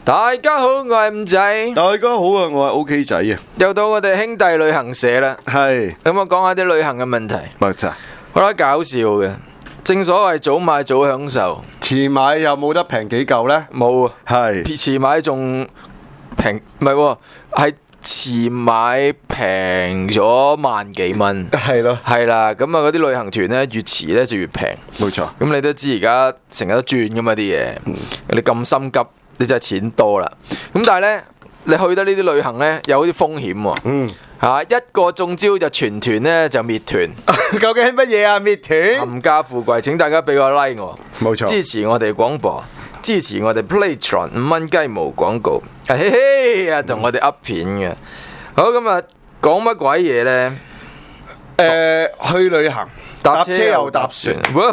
大家好，我係五仔。 大家好啊，我係 OK 仔啊。 又到我哋兄弟旅行社啦。 係咁我講下啲旅行嘅問題。 冇錯， 好啦，搞笑嘅。正所謂早買早享受， 遲買又冇得平幾嚿呢？ 冇啊。 係遲買仲平，唔係喎，係遲買平咗萬幾蚊。 係咯， 係啦，咁啊嗰啲旅行團呢，越遲呢就越平。 冇錯。 咁你都知而家成日都轉噶嘛啲嘢，你咁心急，你真係錢多啦。咁但係呢，你去得呢啲旅行呢，有啲風險喎。一個中招就全團呢就滅團。 究竟係乜嘢啊？滅團？ 冚家富貴，請大家俾個 like 我， 冇錯。 支持我哋廣播，支持我哋 Playtron 5蚊雞無廣告，嘿嘿啊，同我哋 up 片嘅。好，咁啊，講乜鬼嘢呢？ 去旅行。搭車又搭船，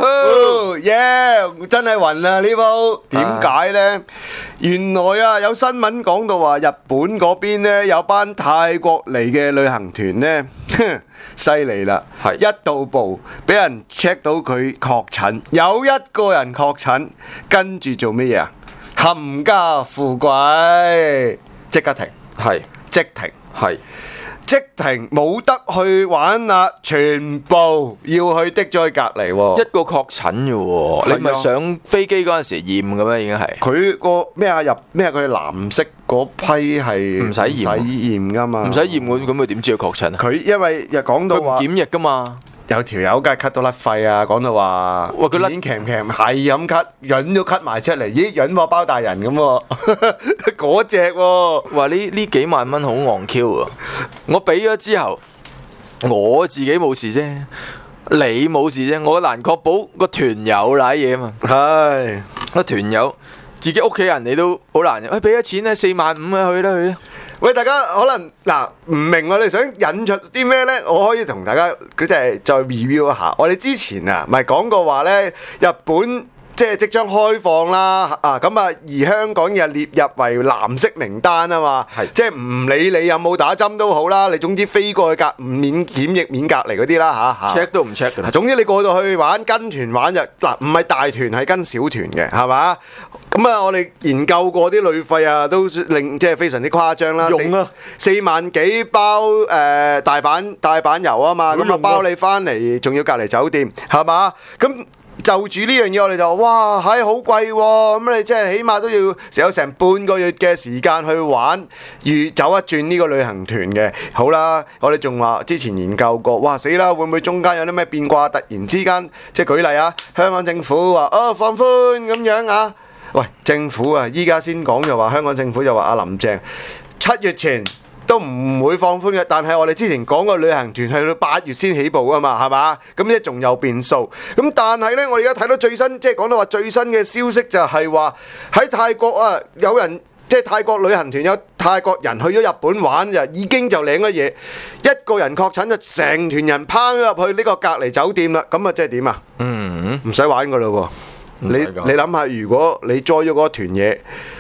真係暈啦呢鋪。點解呢？原來啊有新聞講到話日本嗰邊呢有班泰國嚟嘅旅行團呢，犀利啦！一到埗俾人 check 到佢確診，有一個人確診，跟住做乜嘢啊？冚家富貴，即刻停，即停，即停，冇得去玩啦，全部要去的咗去隔離喎。 一個確診嘅喎，你唔係上飛機嗰陣時驗嘅咩？已經係佢個咩啊？入咩啊？佢哋藍色嗰批係唔使驗㗎嘛？ 唔使驗咁佢點知佢確診啊？ 佢因為又講到話佢唔檢疫㗎嘛。 有條友梗係咳到甩肺啊！講到話， 哇佢甩已經係咁咳，潤都咳埋出嚟，咦潤貨包大人咁喎，嗰隻喎。 哇！呢幾萬蚊好昂 Q 啊！我俾咗之後，我自己冇事啫，你冇事啫，我難確保個團友瀨嘢啊嘛。 係個團友自己屋企人你都好難。喂，俾咗錢咧4萬5啊，去啦。 喂，大家可能嗱唔明我哋想引出啲咩呢？我可以同大家佢即係再 review 一下。我哋之前啊，咪講過話呢，日本即將開放啦，咁啊，而香港又列入為藍色名單啊嘛，即係唔理你有冇打針都好啦，你總之飛過去免檢疫免隔離嗰啲啦嚇 ，check 都唔 check 㗎。 總之你過到去玩跟團玩就嗱，唔係大團係跟小團嘅，係嘛？咁啊，我哋研究過啲旅費啊，都令即係非常之誇張啦。 用啊 4萬幾包大阪遊啊嘛，咁啊包你翻嚟，仲要隔離酒店，係嘛？咁就住呢樣嘢，我哋就哇係好貴喎！咁你即係起碼都要有成半個月嘅時間去玩，走一轉呢個旅行團嘅。好啦，我哋仲話之前研究過，哇死啦！會唔會中間有啲咩變卦？突然之間，即係舉例啊，香港政府話放寬咁樣啊？喂，政府啊，依家先講就話香港政府就話阿林鄭7月前都唔會放寬嘅，但係我哋之前講個旅行團去到8月先起步啊嘛，係嘛？咁即係仲有變數。咁但係呢，我而家睇到最新，即係講到話最新嘅消息就係話喺泰國啊，有人即係泰國旅行團有泰國人去咗日本玩就已經就領咗嘢，一個人確診就成團人拋咗入去呢個隔離酒店啦。咁啊，即係點啊？唔使玩噶咯喎！你諗下，如果你 join 咗嗰團嘢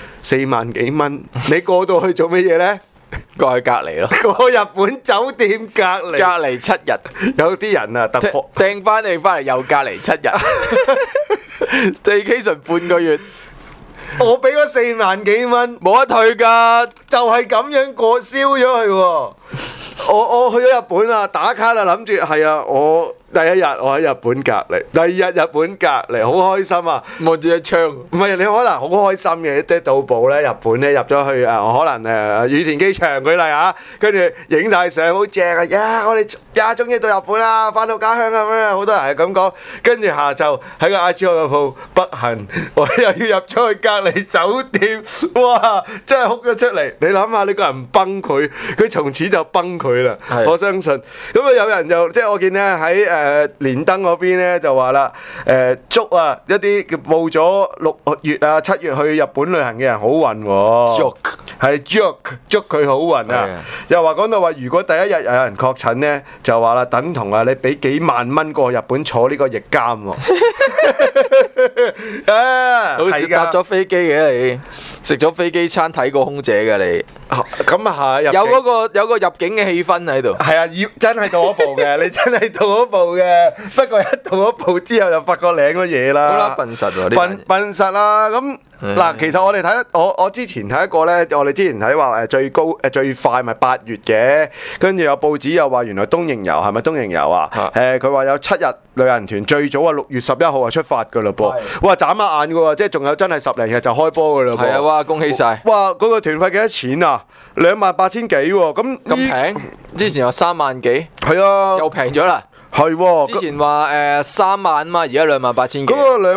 4萬幾蚊，你過到去做乜嘢呢？ 過去隔離咯， 過日本酒店隔離 7日， 有啲人啊突破掟翻嚟又隔離7日，staycation 半個月， 我俾咗4萬幾蚊， 冇得退㗎， 就係咁樣過燒咗佢喎。我去咗日本啊，打卡啦，諗住係啊，我第一日我喺日本隔離，第二日日本隔離，好開心啊！ 望住一槍， 唔係你可能好開心嘅，即係到埗咧，日本咧入咗去可能羽田機場舉例啊，跟住影晒相好正啊！呀，我哋終於到日本啦，翻到家鄉咁樣，好多人係咁講。跟住下晝喺個 IG 嗰度不幸，我又要入咗去隔離酒店，哇！真係哭咗出嚟。你諗下，呢個人崩潰，佢從此就崩潰啦。我相信。咁啊，有人就即係我見咧喺連登嗰邊咧就話啦，祝啊一啲報咗6月啊7月去日本旅行嘅人好運喎，係祝佢好運啊！又話講到話，如果第一日有人確診咧，就話啦，等同啊你俾幾萬蚊過日本坐呢個疫監喎。 啊， 好似搭咗飛機嘅你，食咗飛機餐睇過空姐嘅你， 咁啊係， 有個入境嘅氣氛喺度。 係啊，真係到一步嘅，你真係到一步嘅。不過一到一步之後就發覺領咗嘢啦。 好啦，笨實喎， 笨實啦。咁嗱，其實我哋睇我之前睇一個咧，我哋之前睇話最快咪8月嘅，跟住有報紙又話原來東瀛遊係咪東瀛遊啊？佢話有7日旅行團，最早啊6月11號啊出發㗎嘞噃。哇，眨下眼㗎喎，即係仲有真係10零日就開波㗎嘞噃。 係啊，哇，恭喜晒！ 哇，嗰個團費幾多錢啊？28,000幾喎，咁平？之前有3萬幾， 係啊， 又平咗啦。 係喎， 之前話3萬嘛，而家28,000幾。 嗰個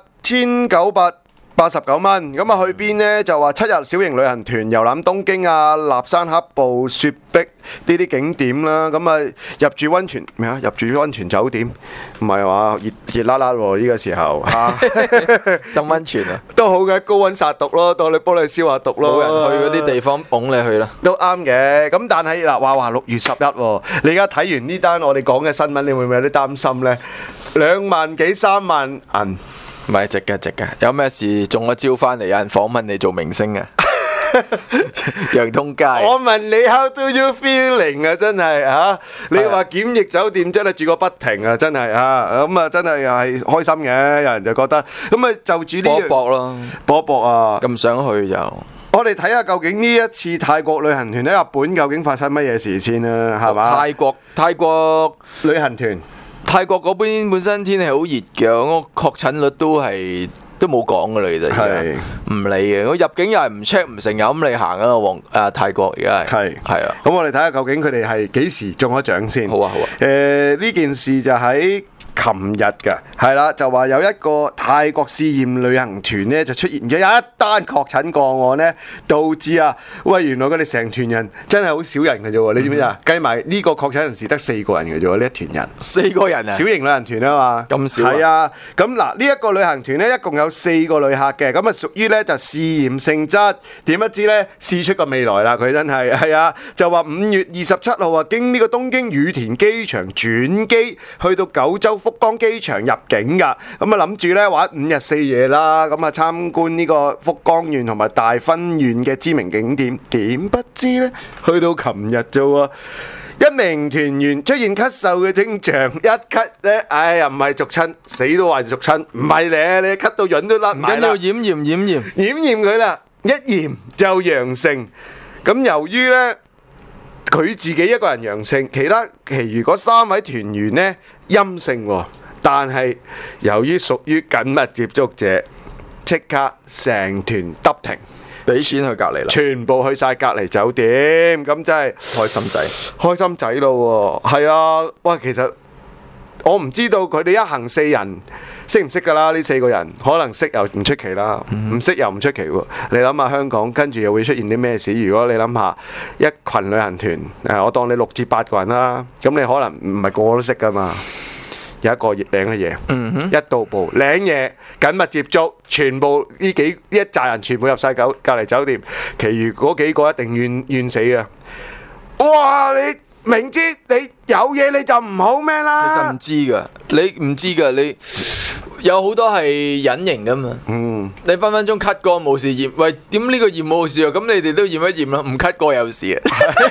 28,989蚊，咁啊去邊呢？就話7日小型旅行團遊覽東京啊、立山黑部、雪碧呢啲景點啦，咁啊入住溫泉咩啊？入住溫泉酒店，唔係話熱辣辣喎呢個時候嚇， 浸溫泉啊， 都好嘅，高溫殺毒咯，當你幫你消下毒咯。 冇人去嗰啲地方捧你去啦， 都啱嘅。咁但係嗱話6月11喎，你而家睇完呢單我哋講嘅新聞，你會唔會有啲擔心呢？2萬幾3萬銀。 唔係值嘅，有咩事中咗招翻嚟，有人訪問你做明星啊？楊通街， 我問你 How do you feeling 啊？真係嚇，你話檢疫酒店真係住個不停啊！真係嚇，咁啊真係係開心嘅，有人就覺得咁啊就住呢搏一搏咯， 搏一搏啊！ 咁想去又， 我哋睇下究竟呢一次泰國旅行團喺日本究竟發生乜嘢事先啦，係嘛？ 泰國旅行團。 泰國嗰邊本身天氣好熱嘅，我確診率都冇講噶啦，其實係唔理嘅。我入境又係唔 check 唔成，又咁你行啊泰國而家係啊。 咁我哋睇下究竟佢哋係幾時中咗獎先。 好啊。 呢件事就喺琴日㗎，係啦，就話有一個泰國試驗旅行團呢，就出現咗一單確診個案呢，導致喂原來佢哋成團人真係好少人嘅啫喎，你知唔知啊？計埋呢個確診人士得4個人嘅啫喎，呢一團人 4個人啊， 小型旅行團啊嘛，咁少係啊。咁嗱呢一個旅行團呢，一共有4個旅客嘅，咁啊屬於呢就試驗性質，點不知呢，試出個未來啦，佢真係啊，就話5月27號啊，經呢個東京羽田機場轉機去到九州福岡機場入境㗎，咁啊諗住咧玩5日4夜啦，咁啊參觀呢個福岡縣同埋大分縣嘅知名景點，點不知咧去到琴日啫喎，一名團員出現咳嗽嘅徵象，一咳咧，哎呀唔係續親，死都話續親，唔係咧，你咳到潤都甩埋啦， 唔緊要，驗佢啦，一驗就陽性，咁由於咧佢自己一個人陽性，其餘嗰3位團員呢陰性喎，但係由於屬於緊密接觸者，即刻成團得停， 俾錢去隔離啦， 全部去晒隔離酒店，咁真係開心仔咯喎，係啊，喂，其實我唔知道佢哋一行4人識唔識㗎啦？呢4個人可能識又唔出奇啦，唔識又唔出奇喎。你諗下香港跟住又會出現啲咩事？如果你諗下一群旅行團，我當你6至8個人啦，咁你可能唔係個個都識㗎嘛。有一個領嘅嘢，一到埗領嘢，緊密接觸，全部呢一紮人全部入晒隔離酒店，其餘嗰幾個一定怨死嘅。哇！你明知你有嘢你就唔好咩啦？ 其實唔知㗎，你唔知㗎，你有好多係隱形㗎嘛。你分分鐘咳過冇事驗，喂點呢個驗冇事啊？咁你哋都驗一驗啦，唔咳過有事啊！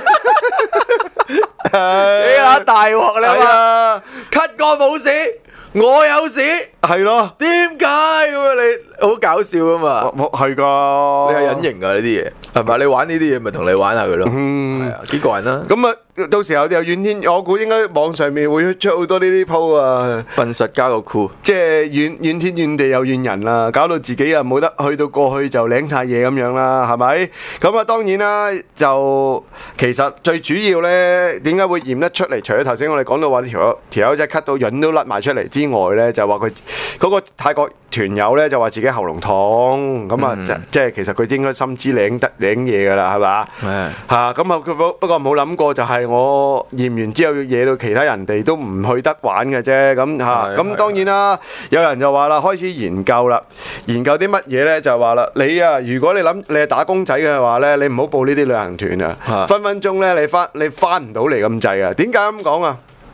你下大鑊你話咳過冇事，我有事， 係咯？ 點解咁啊？你好搞笑啊嘛！ 係㗎， 你係隱形㗎呢啲嘢，係咪？你玩呢啲嘢咪同你玩下佢咯。係啊，幾個人啦。 咁啊，到時候有怨天，我估應該網上面會出好多呢啲鋪啊。 笨實加個酷， 即係怨天怨地又怨人啦，搞到自己又冇得去到過去就領晒嘢咁樣啦，係咪？咁啊，當然啦，就其實最主要呢，點解會驗得出嚟？除咗頭先我哋講到話條友仔咳到潤都甩埋出嚟之外呢，就話佢嗰個泰國團友呢，就話自己喉嚨痛，咁啊即係其實佢應該深知領嘢㗎啦，係嘛？嚇咁啊！佢不過冇諗過就係我驗完之後要惹到其他人哋都唔去得玩嘅啫，咁嚇咁當然啦，有人就話啦，開始研究啦，研究啲乜嘢呢？就話啦，你啊，如果你諗你係打工仔嘅話呢，你唔好報呢啲旅行團啊，分分鐘呢，你翻唔到嚟咁滯啊！點解咁講啊？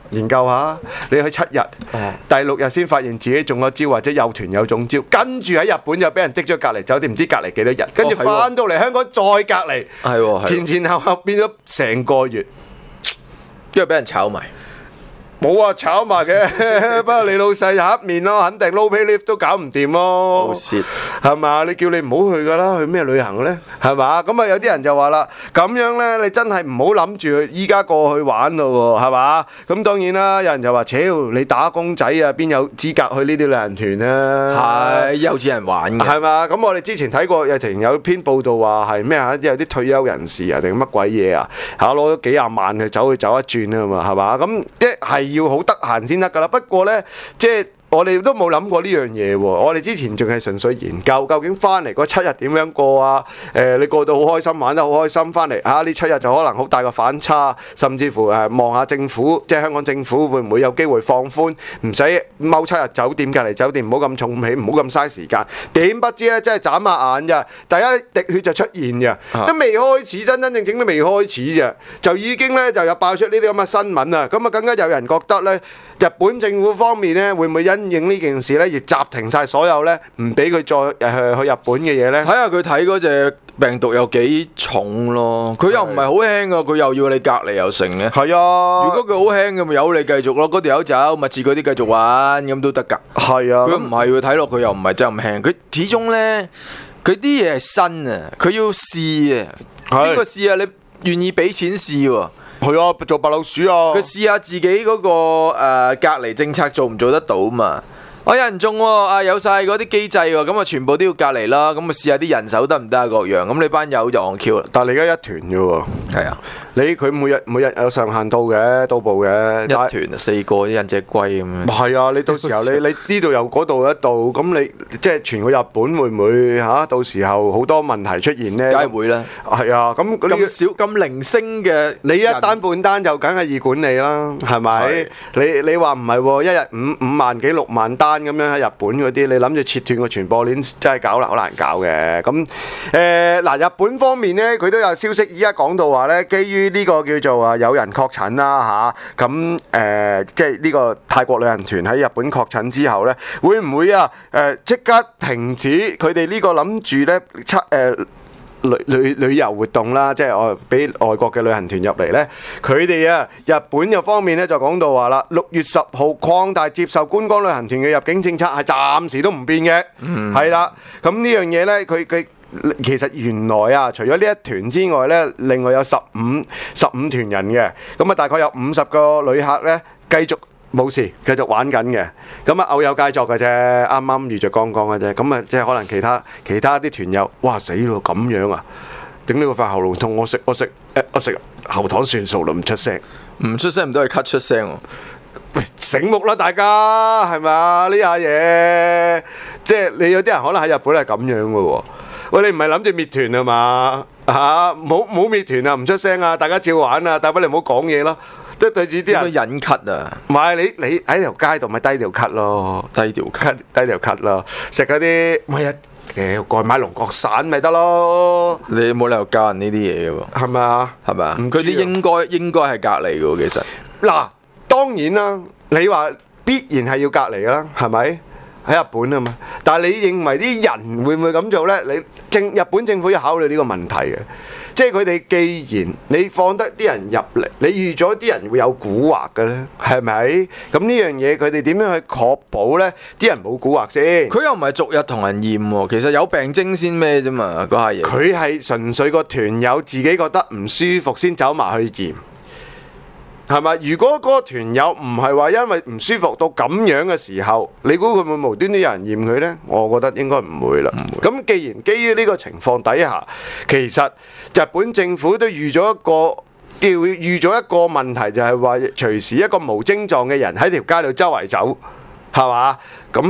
研究下，你去7日，第6日先發現自己中咗招或者有團友中招，跟住喺日本就俾人積咗隔離酒店，唔知隔離幾多日，跟住翻到嚟香港再隔離，前後變咗成個月， 跟住俾人炒埋。 冇話炒埋嘅，不過你老細黑面咯，肯定 low pay leave 都搞唔掂咯，係嘛？你叫你唔好去噶啦，去咩旅行呢？係嘛？咁啊有啲人就話啦，咁樣呢，你真係唔好諗住依家過去玩咯喎，係嘛？咁當然啦，有人就話：超你打工仔啊，邊有資格去呢啲旅行團啊？ 係有錢人玩嘅， 係嘛？咁我哋之前睇過有篇報道話係咩啊？有啲退休人士啊定乜鬼嘢啊嚇攞咗幾廿萬去走一轉啊嘛，係嘛？咁即係要好得閒先得㗎啦。不過呢，即係我哋都冇諗過呢樣嘢喎。我哋之前仲係純粹研究究竟翻嚟嗰7日點樣過啊？你過到好開心，玩得好開心，翻嚟呢7日就可能好大個反差，甚至乎望下政府，即係香港政府會唔會有機會放寬，唔使踎7日酒店隔離酒店，唔好咁重起，唔好咁嘥時間。點不知呢，真係眨下眼咋，第一滴血就出現嘅，都未開始，真真正正都未開始咋，就已經呢就有爆出呢啲咁嘅新聞啊！咁啊更加有人覺得呢，日本政府方面呢會唔會因應呢件事呢而暫停晒所有呢唔俾佢再去日本嘅嘢呢？ 睇下佢睇嗰隻病毒有幾重咯，佢又唔係好輕噶，佢又要你隔離又成嘅。 係啊， 如果佢好輕嘅，咪由你繼續咯，嗰條友走，密切嗰啲繼續玩咁都得㗎。 係啊， 佢唔係喎，睇落佢又唔係真咁輕，佢始終呢，佢啲嘢係新啊，佢要試啊。邊個試啊？你願意俾錢試喎？ 係啊，做白老鼠啊！ 佢試下自己嗰個隔離政策做唔做得到嘛？有人中喎，有晒嗰啲機制喎，咁啊全部都要隔離啦，咁啊試下啲人手得唔得啊？各樣咁你班友就戇 Q 啦。 但係你而家一團嘅喎， 係啊， 佢每日有上限到嘅，到步嘅。 一團4個一隻龜咁樣。 係啊，你到時候你呢度又嗰度一度，咁你即係全個日本會唔會嚇？到時候好多問題出現呢？ 梗係會啦。 係啊，咁少咁零星嘅， 你一單半單就梗係易管理啦，係咪？你話唔係喎？一日5萬幾6萬單咁樣喺日本嗰啲，你諗住切斷個傳播鏈，真係搞好難搞嘅。咁嗱，日本方面呢，佢都有消息，依家講到話呢，基於呢個叫做有人確診啦嚇，咁即係呢個泰國旅行團喺日本確診之後呢，會唔會即刻停止佢哋呢個諗住呢？旅遊活動啦，即係我俾外國嘅旅行團入嚟呢，佢哋日本嘅方面呢就講到話啦，6月10號擴大接受觀光旅行團嘅入境政策係暫時都唔變嘅，係啦，咁呢樣嘢呢，佢其實原來除咗呢一團之外呢，另外有15團人嘅，咁大概有50個旅客呢繼續冇事，繼續玩緊嘅，咁偶有佳作嘅啫，啱啱遇着剛剛嘅啫，咁即係可能其他啲團友，哇死咯咁樣啊，頂呢個塊喉嚨痛，我食喉糖算數啦，唔出聲唔都係咳出聲喎。 喂，醒目啦大家，係咪啊？呢下嘢，即係你有啲人可能喺日本係咁樣嘅喎。喂，你唔係諗住滅團啊嘛？冇滅團啊，唔出聲啊，大家照玩啊，大不你唔好講嘢咯。即係對住啲人隱咳啊！ 唔係你喺條街度咪低調咳咯，低調咳咯，食嗰啲咪過去買龍角散咪得咯。你冇理由教人呢啲嘢嘅喎， 係咪啊？ 係咪啊？佢啲應該係隔離嘅喎，其實嗱，當然啦，你話必然係要隔離啦，係咪？喺日本啊嘛，但係你認為啲人會唔會咁做呢？日本政府要考慮呢個問題嘅，即係佢哋既然你放得啲人入嚟，你預咗啲人會有蠱惑嘅呢，係咪？咁呢樣嘢佢哋點樣去確保呢？啲人冇蠱惑先？佢又唔係逐日同人驗喎，其實有病徵先咩啫嘛，嗰下嘢。 佢係純粹個團友自己覺得唔舒服先走埋去驗。係咪？如果嗰個團友唔係話因為唔舒服到咁樣嘅時候，你估佢會無端端有人驗佢呢？我覺得應該唔會啦。咁既然基於呢個情況底下，其實日本政府都預咗一個問題，就係話隨時一個無症狀嘅人喺條街度周圍走，係嘛？咁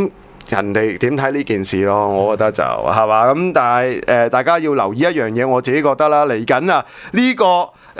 人哋點睇呢件事咯。我覺得就係嘛咁，但係大家要留意一樣嘢，我自己覺得啦，嚟緊啊呢個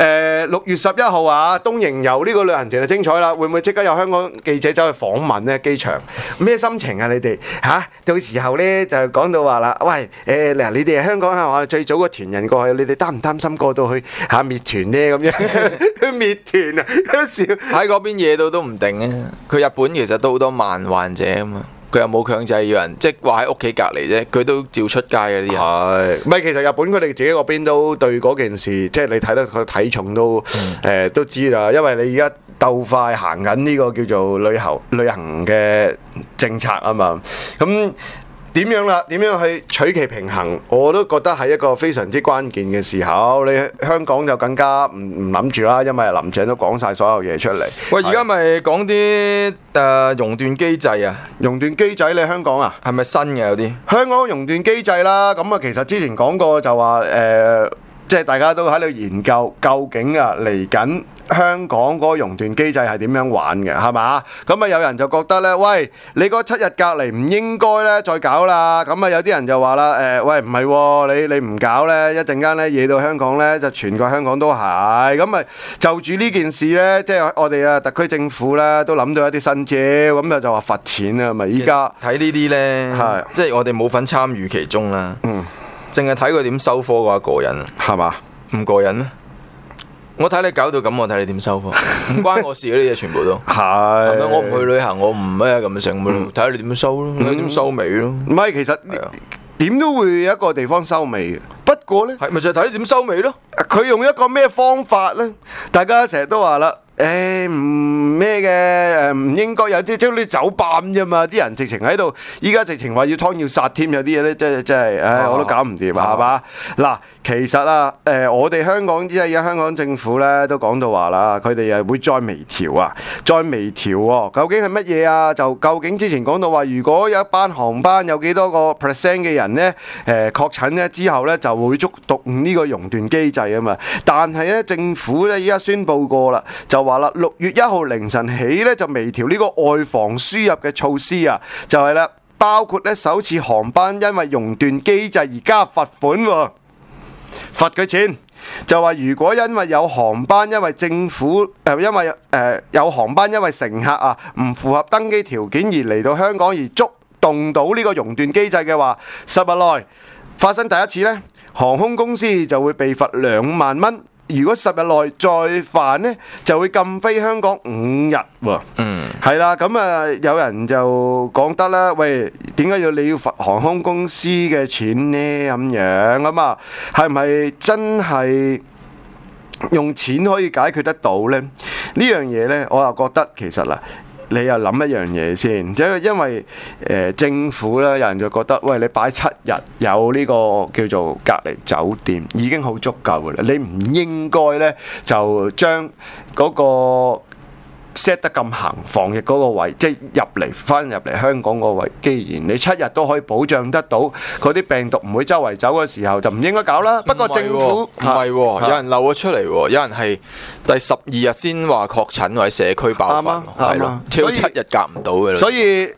6月11號啊，東瀛遊呢個旅行團就精彩啦，會唔會即刻有香港記者走去訪問呢？機場咩心情啊？你哋到時候呢，就講到話啦，喂嗱，你哋係香港係話最早個團人過去，你哋擔唔擔心過到去滅團呢？咁樣滅團啊！笑喺嗰邊嘢到都唔定啊！佢日本其實都好多慢患者啊嘛，佢又冇強制要人，即係話喺屋企隔離啫，佢都照出街嘅啲人。 係，唔係其實日本佢哋自己嗰邊都對嗰件事，即係你睇得佢體重都都知啦，因為你而家鬥快行緊呢個叫做旅行嘅政策啊嘛，咁。點樣啦？點樣去取其平衡？我都覺得係一個非常之關鍵嘅時候。你香港就更加唔諗住啦，因為林鄭都講晒所有嘢出嚟。 喂，而家咪講啲熔斷機制啊？ 熔斷機制你香港啊？ 係咪新嘅有啲？ 香港熔斷機制啦，咁啊其實之前講過就話即係大家都喺度研究究竟啊嚟緊。香港嗰個熔斷機制係點樣玩嘅，係嘛？咁啊有人就覺得呢，喂，你嗰7日隔離唔應該呢再搞啦。咁啊有啲人就話啦，喂唔係喎，你唔搞呢，一陣間呢惹到香港呢，就全個香港都係。咁啊就住呢件事呢，即係我哋啊特區政府呢都諗到一啲新招，咁就話罰錢啊，咪依家睇呢啲呢，即係我哋冇份參與其中啦。淨係睇佢點收科嘅話過癮， 係嘛？ 唔過癮啊！我睇你搞到咁，我睇你點收貨，唔關我事嗰啲嘢，全部都係咪？我唔去旅行，我唔咩咁樣成咁咯，睇下你點樣收咯，你點收尾咯。 唔係，其實點都會有一個地方收尾嘅。不過呢， 係咪就係睇你點收尾咯？ 佢用一個咩方法呢？大家成日都話啦。唔咩嘅唔應該有啲將啲酒辦啫嘛，啲人直情喺度，依家直情話要劏要殺添，有啲嘢咧真係，我都搞唔掂啊，係嘛？嗱，其實啊，我哋香港即係而家香港政府咧都講到話啦，佢哋又會再微調啊，再微調喎，究竟係乜嘢啊？就究竟之前講到話，如果有一班航班有幾多個 percent 嘅人咧，確診咧之後咧就會觸動呢個熔斷機制啊嘛，但係咧政府咧依家宣佈過啦，就話啦，6月1號凌晨起咧就微調呢個外防輸入嘅措施啊，就係啦，包括咧首次航班因為熔斷機制而加罰款喎，罰佢錢。就話如果因為有航班因為政府有航班因為乘客啊唔符合登機條件而嚟到香港而觸動到呢個熔斷機制嘅話，10日內發生第一次呢，航空公司就會被罰2萬蚊。如果10日內再犯呢，就會禁飛香港5日喎。係啦，咁啊有人就講得啦，喂，點解你要罰航空公司嘅錢呢？咁樣咁啊，係咪真係用錢可以解決得到呢？呢樣嘢呢，我又覺得其實啦。你又諗一樣嘢先，因為政府咧，有人就覺得，喂，你擺7日有呢個叫做隔離酒店已經好足夠嘅啦，你唔應該咧就將嗰個 set 得咁行防疫嗰個位，即係翻入嚟香港嗰個位。既然你7日都可以保障得到嗰啲病毒唔會周圍走嘅時候，就唔應該搞啦。不過政府唔係喎，有人漏咗出嚟喎，有人係第12日先話確診或者社區爆發，係咯，超7日隔唔到嘅啦。 所以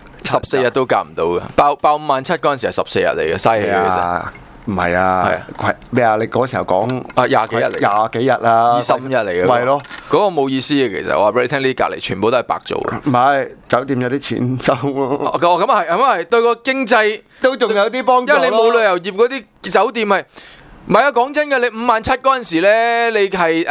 14日都隔唔到嘅，爆5萬7嗰陣時係14日嚟嘅，嘥氣嘅其實。 唔係啊，咩啊？你嗰時候講廿幾日嚟 ，20幾日啦 ，25日嚟嘅， 係咯， 嗰個冇意思嘅其實。我話俾你聽，呢隔離全部都係白做嘅。 唔係酒店有啲錢收咯。 咁啊係對個經濟都仲有啲幫助咯。 因為你冇旅遊業嗰啲酒店係，唔係啊？講真嘅，你5萬7嗰陣時咧，你係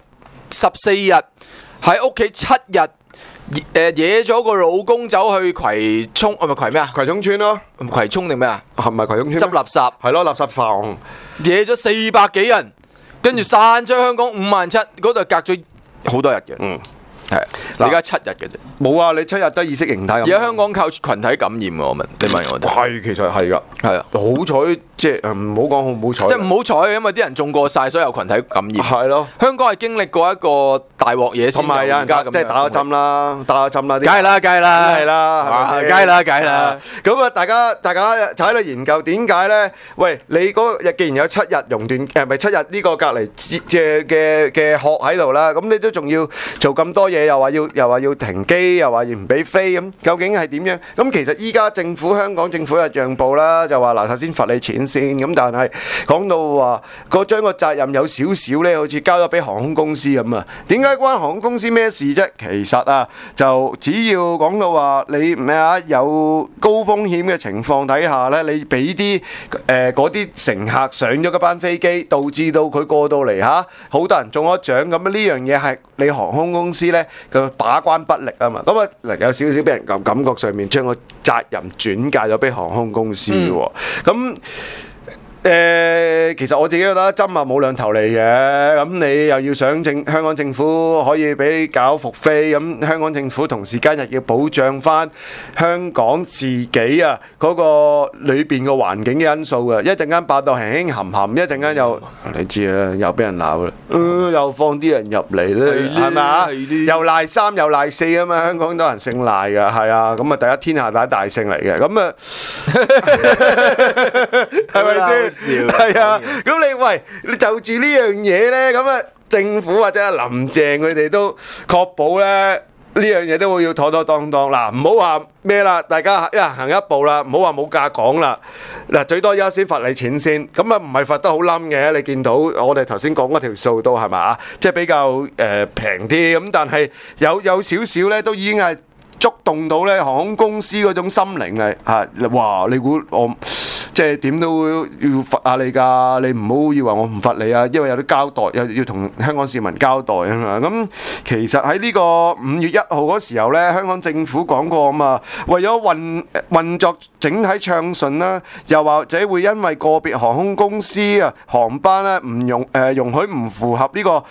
14日喺屋企7日。惹咗個老公走去葵涌，唔係葵咩啊？ 葵涌村咯， 葵涌定咩啊？ 係咪葵涌村？ 執垃圾係咯，垃圾房惹咗400幾人，跟住散出香港5萬7，嗰度隔咗好多日嘅。係，而家7日嘅啫。冇啊，你7日得意識形態。 而家香港靠群體感染喎，我問你問我哋。 係，其實係㗎。係啊，好彩即係唔好講好唔好彩。 即係唔好彩，因為啲人中過晒，所以有群體感染。 係咯。香港係經歷過一個大鑊嘢先。同埋有人即係打咗針啦，打咗針啦。梗係啦，梗係啦，係啦，梗係啦，梗係啦。咁啊，大家就喺度研究點解咧？喂，你嗰日既然有7日熔斷，咪7日呢個隔離嘅殼喺度啦，咁你都仲要做咁多嘢。 嘢，又話要停機，又話要唔俾飛咁，究竟係點樣？咁其實依家香港政府又讓步啦，就話嗱，首先罰你錢先，咁但係講到話將個責任有少少咧，好似交咗俾航空公司咁啊？點解關航空公司咩事啫？其實啊，就只要講到話你有高風險嘅情況底下咧，你俾啲嗰啲乘客上咗嗰班飛機，導致到佢過到嚟好多人中咗獎，咁呢樣嘢係你航空公司咧佢把關不力啊嘛，咁有少少俾人感覺上面將個責任轉介咗俾航空公司喎，咁。其實我自己覺得針啊冇兩頭嚟嘅，咁你又要想香港政府可以俾你搞復飛，咁香港政府同時間又要保障翻香港自己啊嗰個裏邊個環境嘅因素嘅，一陣間爆到輕輕含含，一陣間又你知啦，又俾人鬧啦，又放啲人入嚟咧，係咪啊？又賴3又賴4啊嘛，香港多人姓賴㗎，係啊，咁啊第一天下第一大姓嚟嘅，咁啊係咪先？係啊，咁你就住呢樣嘢呢，咁啊政府或者阿林鄭佢哋都確保呢樣嘢都會要妥妥當當。嗱，唔好話咩啦，大家一人行一步啦，唔好話冇價講啦。嗱，最多而家先罰你錢先，咁啊唔係罰得好冧嘅。你見到我哋頭先講嗰條數都係嘛，即係比較平啲咁，但係有少少呢都已經係觸動到呢航空公司嗰種心靈係嚇。哇！你估我？即係點都要罰下你㗎，你唔好以為我唔罰你啊，因為有啲交代，要同香港市民交代啊嘛。咁其實喺呢個5月1號嗰時候呢，香港政府講過啊嘛，為咗運作整體暢順啦，又或者會因為個別航空公司啊航班咧唔容許唔符合呢個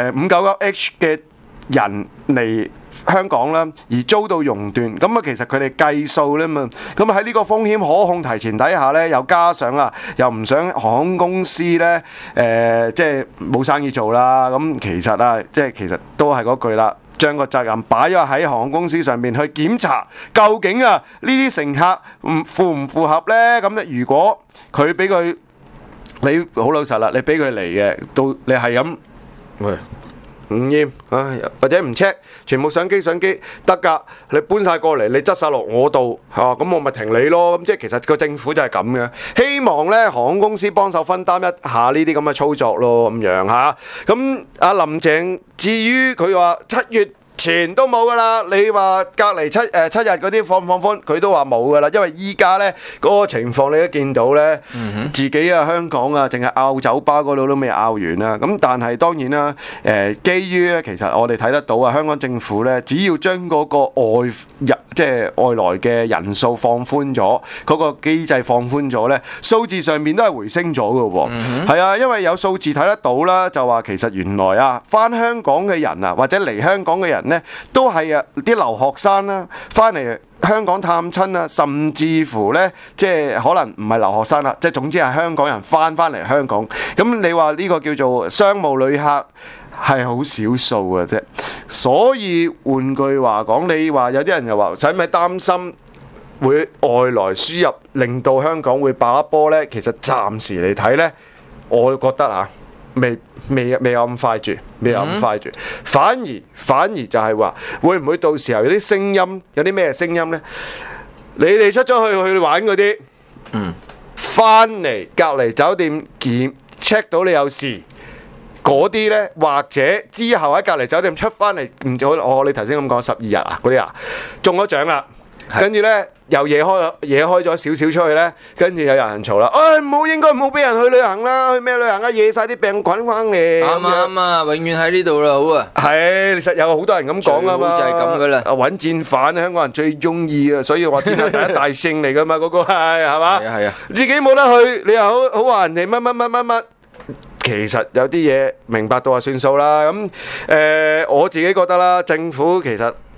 599H 嘅人嚟香港啦，而遭到熔斷，咁啊其實佢哋計數咧嘛，咁喺呢個風險可控提前底下咧，又加上又唔想航空公司咧即係冇生意做啦，咁其實都係嗰句啦，將個責任擺咗喺航空公司上面去檢查，究竟呢啲乘客符唔符合咧？咁咧如果佢俾佢，你好老實啦，你俾佢嚟嘅，到你係咁唔驗或者唔 check， 全部上機得㗎，你搬晒過嚟，你執晒落我度咁我咪停你咯。咁即係其實個政府就係咁嘅，希望呢航空公司幫手分擔一下呢啲咁嘅操作咯，咁樣嚇。咁阿林鄭至於佢話7月前都冇㗎啦，你話隔離7日嗰啲放寬，佢都話冇㗎啦，因為依家呢嗰個情況你都見到呢，自己香港淨係拗酒吧嗰度都未拗完啦。咁但係當然啦，基於呢，其實我哋睇得到香港政府呢，只要將嗰個即係外來嘅人數放寬咗，嗰個機制放寬咗呢，數字上面都係回升咗㗎喎。係啊，因為有數字睇得到啦，就話其實原來返香港嘅人或者嚟香港嘅人呢，都係啲留學生啦，翻嚟香港探親啦，甚至乎呢，即係可能唔係留學生啦，即係總之係香港人翻嚟香港。咁你話呢個叫做商務旅客係好少數嘅啫。所以換句話講，你話有啲人又話使唔使擔心會外來輸入令到香港會爆一波呢？其實暫時嚟睇呢，我覺得未有咁快住，反而就係話會唔會到時候有啲聲音，有啲咩聲音呢？你哋出咗去玩嗰啲，翻嚟隔離酒店check 到你有事嗰啲呢，或者之後喺隔離酒店出翻嚟，唔好你頭先咁講12日嗰啲中咗獎啦，跟住呢。又惹開咗少少出去呢，跟住有人嘈啦，應該唔好俾人去旅行啦，去咩旅行啊？惹晒啲病菌翻嚟。 啱啊，永遠喺呢度啦，好啊。 係，其實有好多人咁講啊嘛。就係咁噶啦。揾戰犯，香港人最中意啊，所以話天下第一大勝嚟噶嘛，嗰個係嘛？係啊。自己冇得去，你又好話人哋乜。其實有啲嘢明白到就算數啦。咁我自己覺得啦，政府其實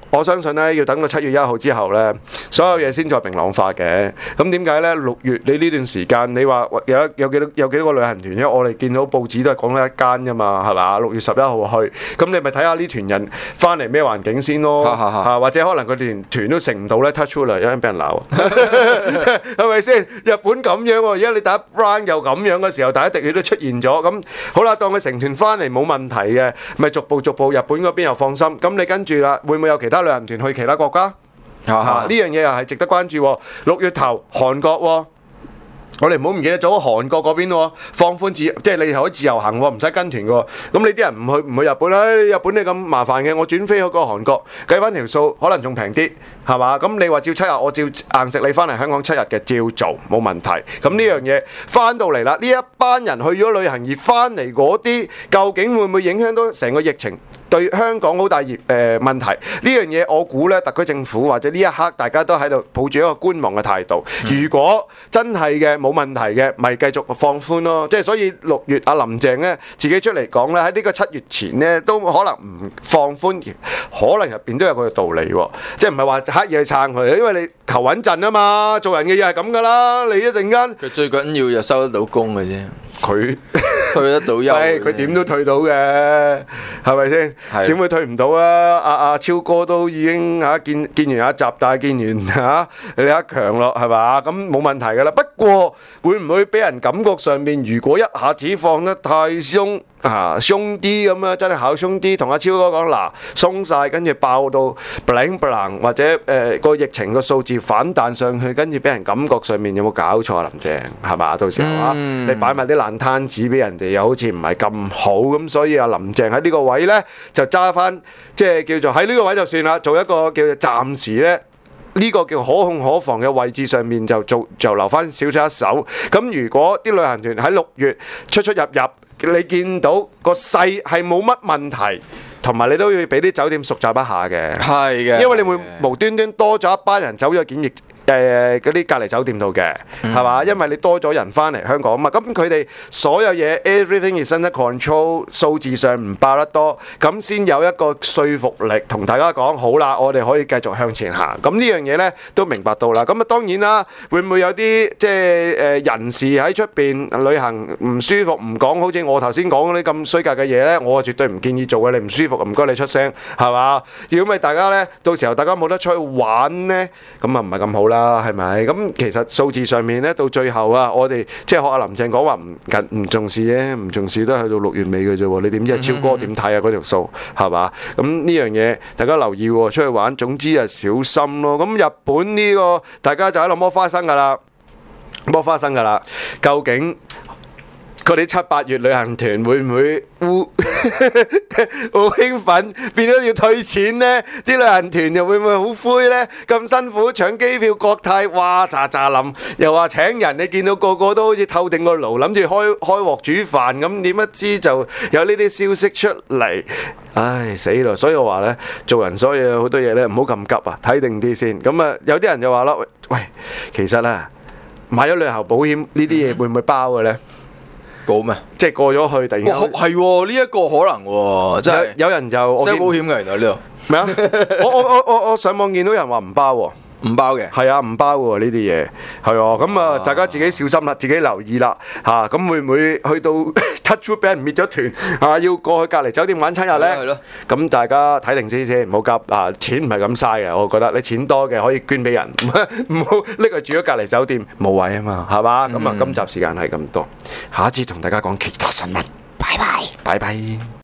我相信咧要等到7月1號之後咧，所有嘢先再明朗化嘅。咁點解咧？6月你呢段時間，你話有幾多個旅行團？因為我哋見到報紙都係講咗一間㗎嘛，係嘛？6月11號去，咁你咪睇下呢團人翻嚟咩環境先咯，或者可能佢連團都成唔到咧 touch wood 啦，有人俾人鬧，係咪先？日本咁樣喎，而家你第一 round 又咁樣嘅時候，第一滴血都出現咗，咁好啦，當佢成團翻嚟冇問題嘅，咪逐步日本嗰邊又放心，咁你跟住啦，會唔會有其他旅行團去其他國家？呢樣嘢又係值得關注喎。6月頭韓國喎。我哋唔好唔記得咗韓國嗰邊喎，放寬即係你可以自由行喎，唔使跟團嘅喎。咁你啲人唔去日本，日本你咁麻煩嘅，我轉飛去個韓國，計翻條數可能仲平啲，係嘛？咁你話照7日，我照硬食你翻嚟香港7日嘅，照做冇問題。咁呢樣嘢翻到嚟啦，呢一班人去咗旅行而翻嚟嗰啲，究竟會唔會影響到成個疫情？對香港好大問題，呢樣嘢我估咧，特區政府或者呢一刻大家都喺度抱住一個觀望嘅態度。如果真係嘅冇問題嘅，咪繼續放寬咯。即係所以6月阿林鄭咧自己出嚟講咧，喺呢個7月前咧都可能唔放寬，可能入邊都有佢嘅道理喎。即係唔係話刻意去撐佢，因為你求穩陣啊嘛，做人嘅嘢係咁噶啦。你一陣間佢最緊要就收得到工嘅啫， 佢退得到休， 佢點都退到嘅，係咪先？點會退唔到啊？阿超哥都已經見完阿習大，見完李克強咯，係嘛？咁冇問題㗎啦。不過會唔會俾人感覺上面，如果一下子放得太鬆鬆啲咁啊，真係考鬆啲，同阿超哥講嗱鬆晒，跟住爆到 bling bling，或者個疫情個數字反彈上去，跟住俾人感覺上面有冇搞錯啊？林鄭係嘛？到時候你擺埋啲爛攤子俾人哋，又好似唔係咁好咁，所以阿林鄭喺呢個位呢，就揸翻，即係叫做喺呢個位就算啦，做一個叫做暫時呢。呢個叫可控可防嘅位置上面就留翻少少一手。咁如果啲旅行團喺6月出入，你見到個勢係冇乜問題，同埋你都要俾啲酒店熟習一下嘅。係嘅，因為你會無端端多咗一班人走咗檢疫嗰啲隔離酒店度嘅，係嘛？因為你多咗人翻嚟香港啊嘛，咁佢哋所有嘢 everything is under control， 數字上唔爆得多，咁先有一個說服力同大家講好啦，我哋可以繼續向前行。咁呢樣嘢呢都明白到啦。咁啊當然啦，會唔會有啲即係人士喺出邊旅行唔舒服唔講，好似我頭先講嗰啲咁衰格嘅嘢呢，我絕對唔建議做嘅。你唔舒服唔該你出聲，係嘛？如果咪大家呢，到時候大家冇得出去玩呢，咁啊唔係咁好啦。係咪？咁其實數字上面咧，到最後啊，我哋即係學阿林鄭講話唔重視啫，唔重視都係去到6月尾嘅啫喎。你點知超哥點睇啊？嗰條數係嘛？咁呢樣嘢大家留意喎，出去玩總之係小心咯。咁日本呢個大家就喺度摸花生㗎啦，摸花生㗎啦。究竟嗰啲7、8月旅行團會唔會好興奮，變咗要退錢呢？啲旅行團又會唔會好灰呢？咁辛苦搶機票國泰，哇喳喳冧，又話請人，你見到個個都好似透定個爐，諗住開鑊煮飯咁，點不知就有呢啲消息出嚟，唉死咯！所以我話呢，做人所有好多嘢呢，唔好咁急啊，睇定啲先。咁啊，有啲人就話啦，喂，其實呢，買咗旅遊保險呢啲嘢會唔會包嘅呢？保咩？即係過咗去，突然間係喎，呢一個可能喎，真係有人就 sell 保險嘅，原來呢度咩啊？我上網見到人話唔包喎。 唔包嘅， 係啊，唔包喎呢啲嘢，係喎，咁啊，大家自己小心啦，自己留意啦，嚇，咁會唔會去到 touch wood 俾人滅咗團要過去隔離酒店玩7日咧？係咯，咁大家睇定先，唔好急啊！錢唔係咁嘥嘅，我覺得你錢多嘅可以捐俾人，唔好拎去住咗隔離酒店冇位啊嘛，係嘛？咁啊，今集時間係咁多，下一節同大家講其他新聞，拜拜，拜拜。